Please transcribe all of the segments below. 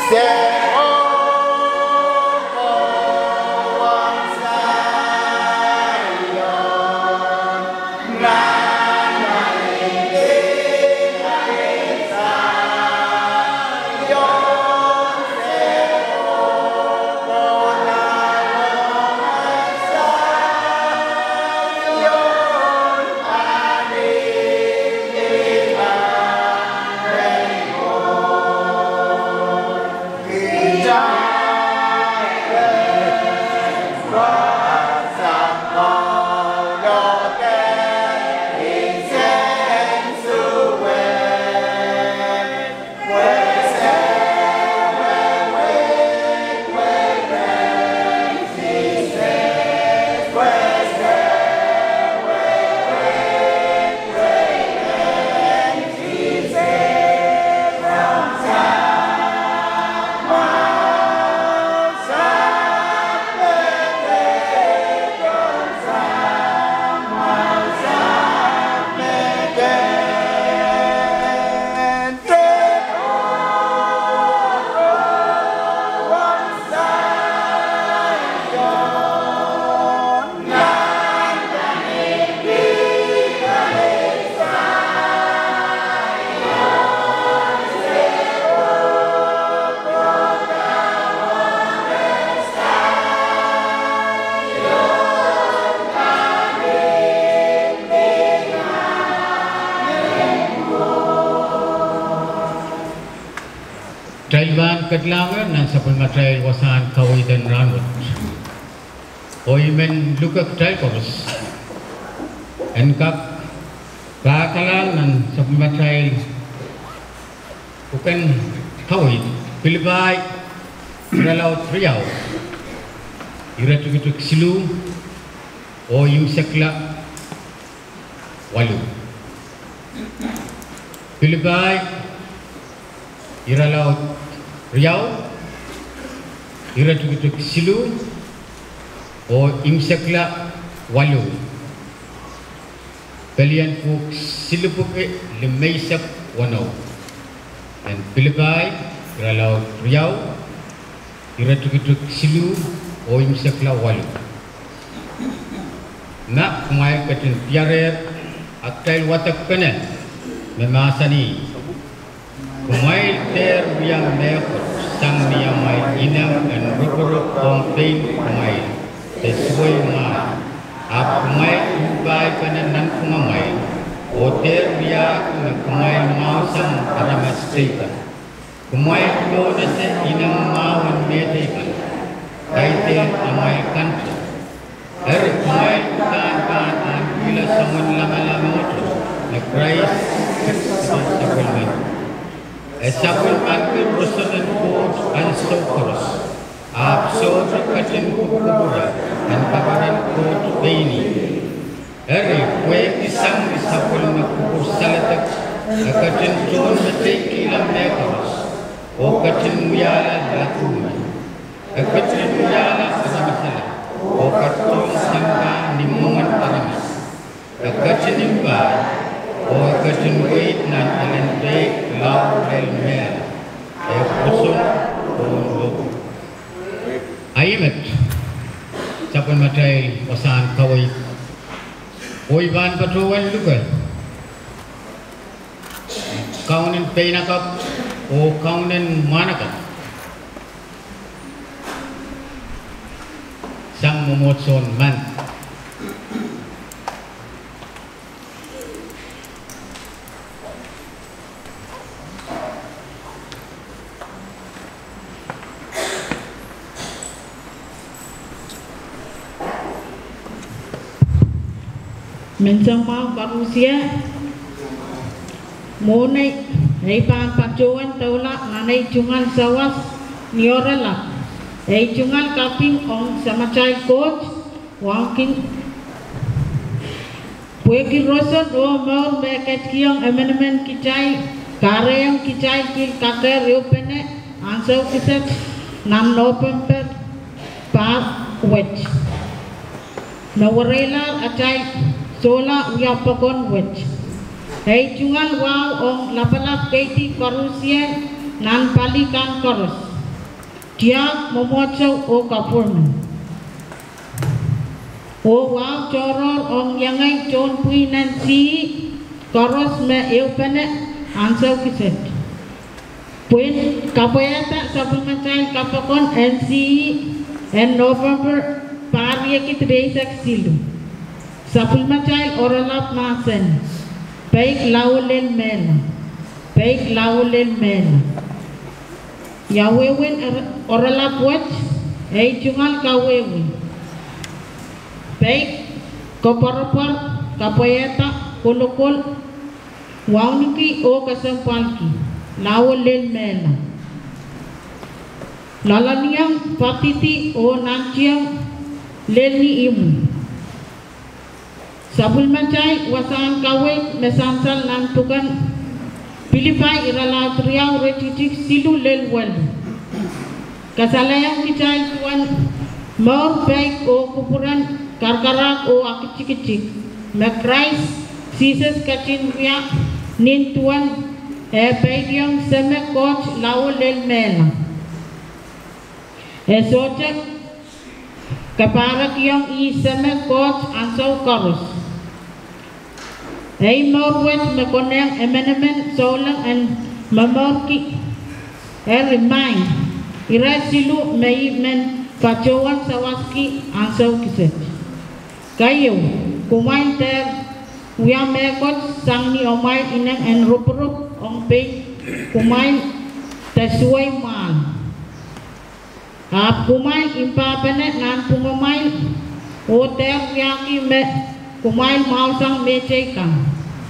Taiwan kedelawan dan sabun material wasan kawai dan ranut. Oimen luka kedai korus. Enkap kakalan dan sabun material bukan kawai. Pilibai Ralau Triau. Ira tuk silu. Oim sekla walu. Pilibai Iralau Riau, ira tuk silu, o imsekla walu. Kalian puk silu puke lemaisak wanau. Dan Pilibai Iralau Riau, ira tuk silu, o imsekla walu. Nak kumai katin piarer aktail watak kena memasani. Kumai ter yang mekot sang niamai inang dan rukuruk komplain kumai sesuai ma ap kumai ubai kanan kumai o ter biak na kumai mau sang para masteka kumai lo nase inang mau medeka kai ter amai kanto kumai kan bila samun lama-lama itu na Christ supplement Esapul angkin rusunan coach and stokers. Absorb katin kubura and pabaran coach Baini. Eri kwe isang esapul na kubur salatak katin tuon na tekilang nekos o katin muyala latuman. Katin muyala asamasalat o katin sangka nimungan paramas. Katin imbay o katin wait na alente lau del mer pusun o aimet sapun matai wasan kawai oiban patuan luka kaunen peinakap o kaunen manakap sang momotson man Mensang mau manusia monai heipan pacuan taula nanai cungal sawas niorala hei cungal kaping ong samacai coach wangking pueki roson o maur beket kiong amendment kicai kareyang kicai kil kaker riupene ansau kiset 6 November par wet nawarela acai sola uya pokon wet hei cungal wow ong lapalap keiti korusien nan palikan korus tiak memocok o government. O wow coror ong yangai con pui nansi koros me eupene ansau kiset. Puin kapayata sabun macai kapakon NC and November pariya kit reisak silu. Sabun macai oralap masen. Baik laulin men. Baik laulin men. Yawewin oralap wat ei jungal kawewin. Baik koparapar kapayata kulukul wauniki o kasampalki lawalel mela lalaniang patiti o nanciang lelni imu sabul macai wasaan kawai mesansal nantukan pilipai irala triau retitik silu lel wal kasalayang kicai tuan mau baik o kupuran karkarak o akicik-kicik makrais sises kacin ria nintuan baidiyang seme coach lawalel mela esojek kaparak yang i seme coach ansau karus morwet mekoneng emenemen solang and mamorki remind irasilu meimen pacowan sawaski ansau kiset kayo kumain ter uya mekot sang ni omai inang en rup-rup ong pe kumain tesuai mal kumain impa pene nan pungomai o ter yaki me kumain mau sang mecekang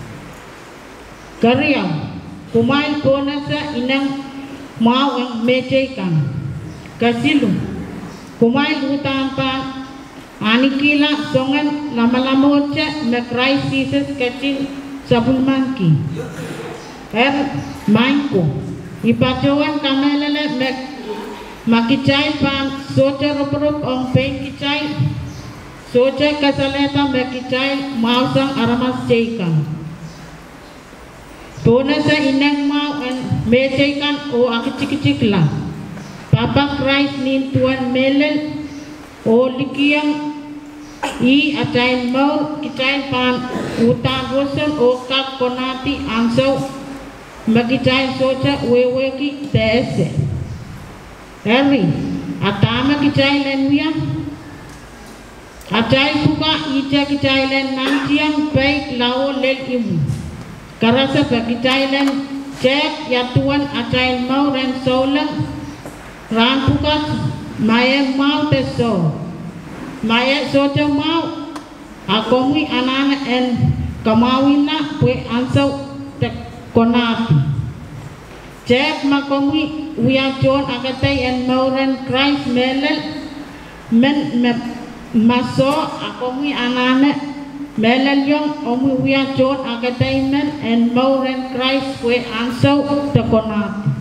karyam kumain konasa inang mau ang mecekang kasilu kumain utampa anikila songan lama-lama ocha me crisis kecil sabun mangki mainku ipacoan kamelele me makicai pan socha rup-rup ong pen kicai socha kasaleta me kicai mau sang aramas ceikan tona sa inang mau en me ceikan o akicik-cik lah papa Christ nin tuan melel o likiang i acain mau kicain pan utan bosan o kak konati ansau magicain socha wewe ki tese eri atama kicain len wia acain buka ija kicain len nantiang baik lao lel imu karasa bagicain len cek ya tuan acain mau ren solang ran buka maya mau teso maya socha mau akomi anana en kamawina pue ansau tek konati cek makomi wiachon akatai en mauren Christ melel men maso akomi anana melel yong omi wiachon akatai men en mauren Christ pue ansau tek konati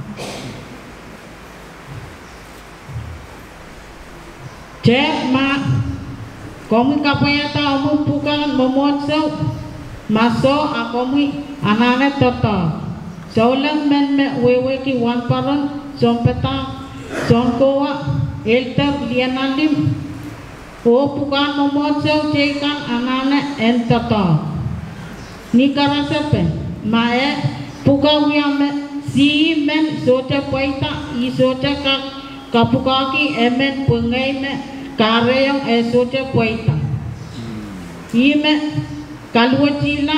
cek ma komi kapayata omu bukan memotsau maso akomi anane toto solang men me wewe ki wan paron sompeta sonkoa elter lianalim o bukan memotsau cekan anane en toto ni karasepe mae buka wiame si men socha paita i socha kapukaki emen pengai me kareyang socha paita ime kalua cila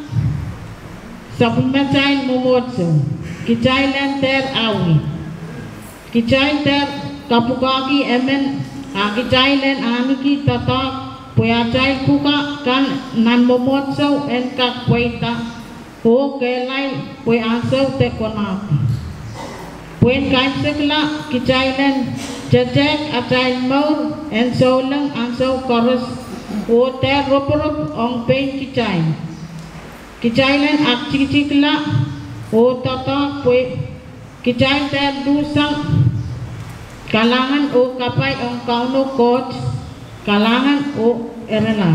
sabun macain momotso kicai lenter awi kicai ter kapukaki emen kicai len aniki tata puacai kuka kan nan momotso en kak paita o kelai pue ansau te konati puen kain sekla kicai len cecek acai maur en solang ansau koros o ter rup-rup ong pen kicai len ak cik la o tata pue kicai ter dusang kalangan o kapai ong kauno coach kalangan o erela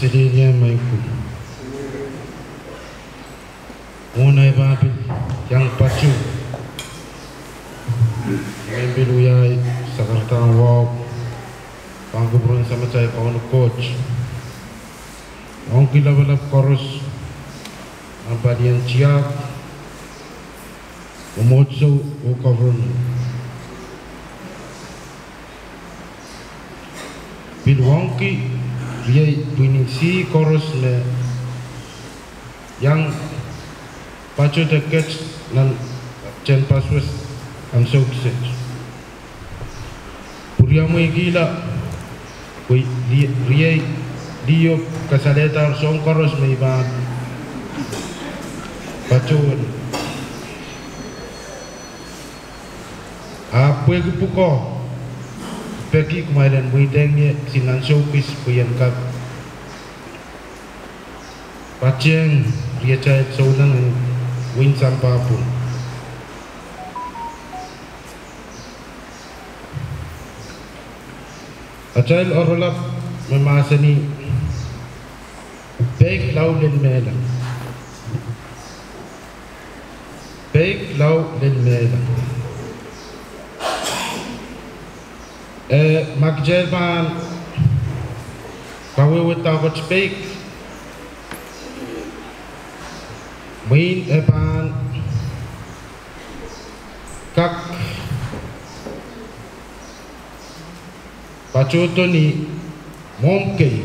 Sedinya maiku. Unai babil yang pacu. Membil uyai sakartang wau. Pangkuburan sama saya kawan coach. Orang kita balap korus. Apa dia siap? Umotso ukavrun. Bilwangki dia punya si korus le yang pacu dekat nan jen paswes ansau kiset. Puriamu gila, kui dia kasadetar song korus meiban pacuan. Apa yang buka? Pergi kemarin muidengnya sinan showbiz puyan kap. Paceng dia cahit saunan win sampah pun. Acail orolap memasani baik lau dan melang. Baik lau dan melang. Magjelban kawe without speak main epan kak pacuto ni momke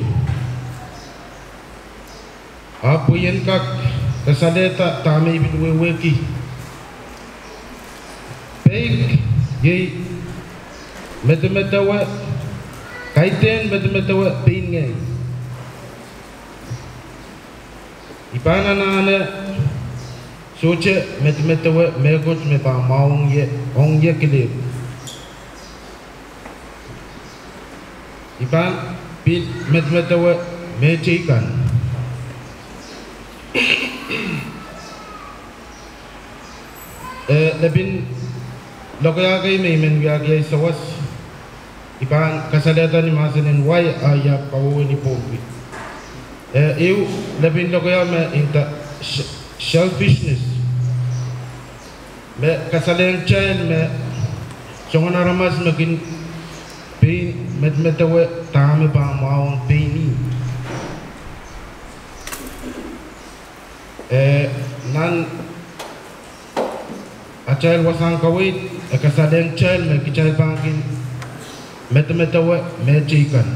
apa yang kak kesadeta tami binweweki baik ye meta kaiten meta pingai ipana nana soche meta megot me pa maung ye ong ye kile ipan pit meta mechikan lebin lokaya kay may mengyagay sawas ipan kasadatan ni masanin why aya kawo ni pogi eu lebin lokaya me inta selfishness me kasaleng chain me songona ramas makin pain metawe tame pa maong paini nan acail wasang kawit kasadeng chain me kicail pangkin metawe mechikan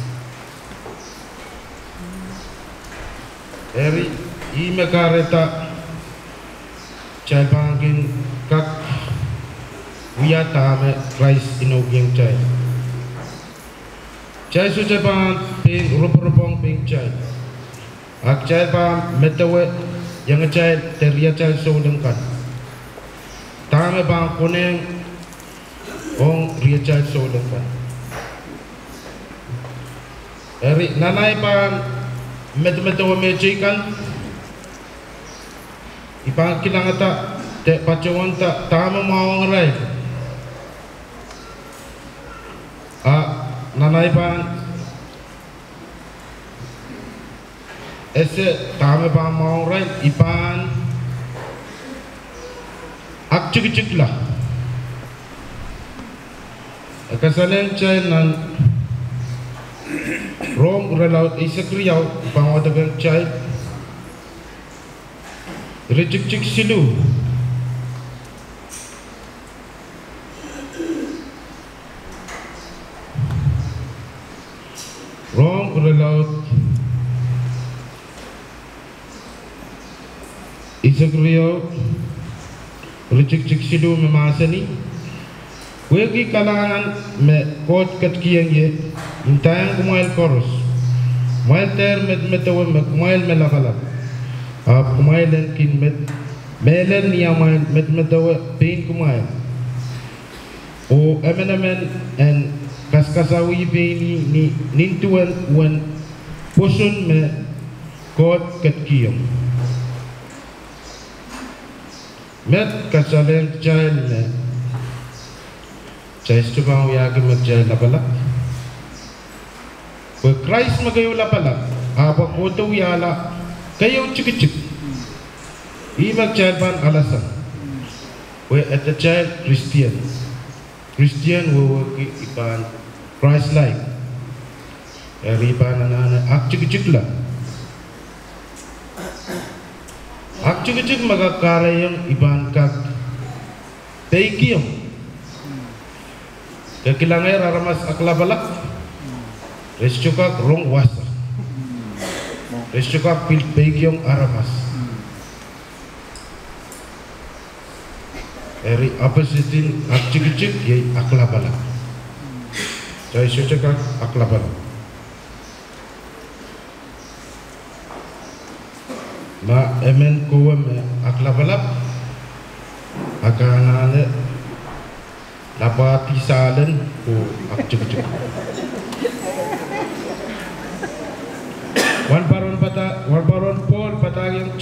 eri ime kareta chalbangin kak wiyatame rice inoging chai chai su chaban ping rupong ping chai ak chai bang metawe yang chai teria chai so dengkan tame bang kuneng ong ria chai so dengkan eri nanai bang metawe mechikan ipang kinangata te pacawan ta tama mawang rai nanay pan ese tama pa mawang rai ipan ak cik lah kasaleng chay nan rom uralaut isakriyaw pangwadagang chay Rejik silu Rom uralaut isakriyaw rejik silu memasani wegi kalangan me kot katkiyang ye intayang kumail koros mail ter metawe me kumail melakalak kumailan kin melen niya metawe pain kumail o emenamen en kaskasawi pain ni nintuan wan pusun me kot katkiyang met kasalen jail me jais tubang yagi mag jail lapalak we Christ magayo lapalak apa koto yala kayo cik-cik imak child ban alasan we at the child Christian we iban Christ like iban ana ak cik-cik lah ak cik-cik magakara yang iban kak teikiyong kekilangan aramas aklabalak rescukak rong wasa rescukak pilpegiong aramas eri oppositin akcik-cik yai aklabalak jai rescukak aklabalak ma emen kuwa me aklabalak akanane lapati salen ko akcik-cik wan baron Paul pataging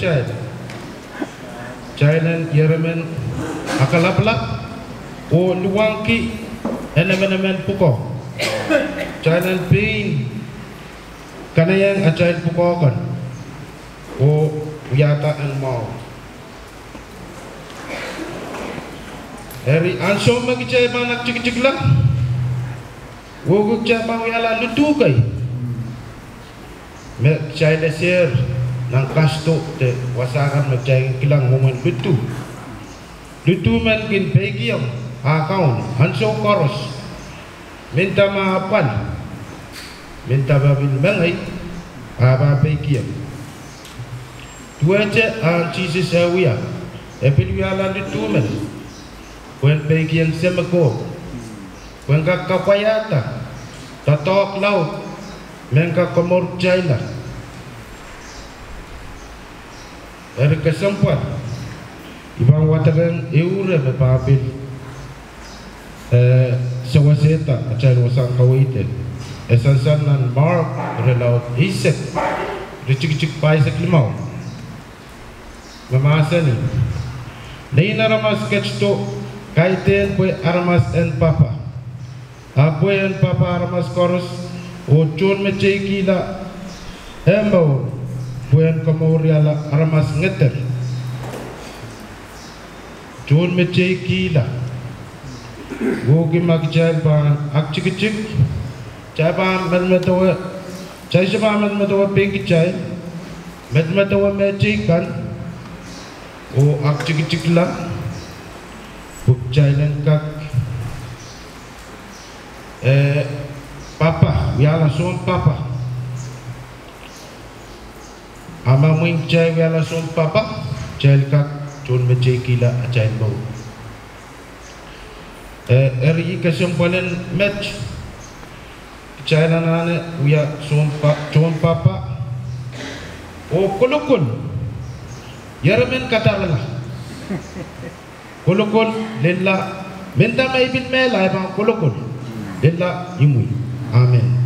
child yeremen akalaplak o luwangki enemen puko child pain kanayang a child puko kan o yata ang mau eri anso magichay banak cik-cik lang wugug chay bang yala lutukay me chay lesir nang kasto te wasakan magchay kilang moment lutu man kin pegiyong akaun anso koros minta maapan minta babin bangay aba pegiyong dua cek ang Jesus awiya epilwala lutu man kwen bagian semako kwen ka kapayata tatok laut men ka komor jaila er kesempat ibang watagan eure me papil sewaseta acal wasang kawaiten esansan nan mark relaut isek ricik-cik paisek limau memasa ni Neina ramas kecto kaiten pue armas en papa apue en papa armas koros o chun me chekila embo pue en komoriala armas ngeter chun me chekila gogi magjal ban ak chik chai ban medmetowe chai shaba medmetowe pink chai medmetowe me chekan o ak chik la Bukjailan kak papa wiala som papa ama muing jai wiala som papa jail kak chun mejai kila jail bau eri kesimpulan match jailan ane wia som papa o kolokon yaramen katarala kolokol lella menta may bin mela ibang kolokol lella imui amen